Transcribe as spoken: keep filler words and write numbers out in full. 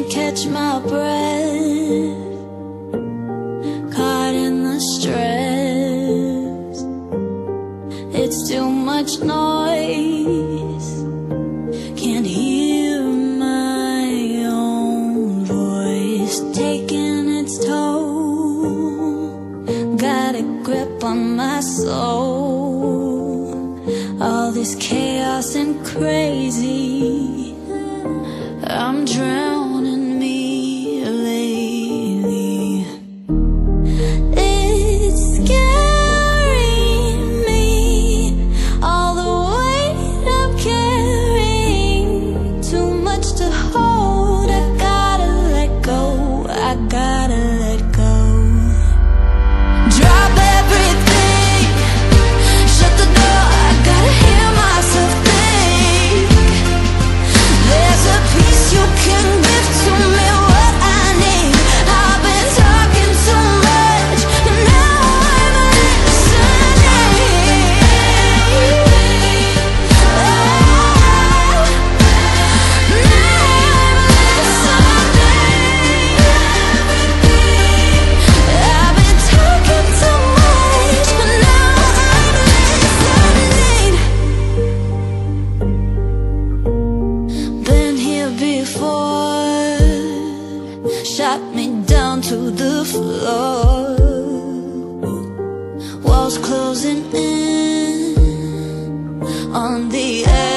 can't catch my breath, caught in the stress. It's too much noise, can't hear my own voice taking its toll. Got a grip on my soul, all this chaos and crazy, I'm drowning me lately. It's scaring me, all the weight I'm carrying, too much to hold. I gotta let go, I gotta let go. Drop everything, shut the door, I gotta hear myself think. There's a piece you can give to me, what I need. I've been talking too much, and now I'm listening. Oh, I've been talking too much, but now I'm listening. Been here before, shot me down to the floor. Walls closing in on the edge.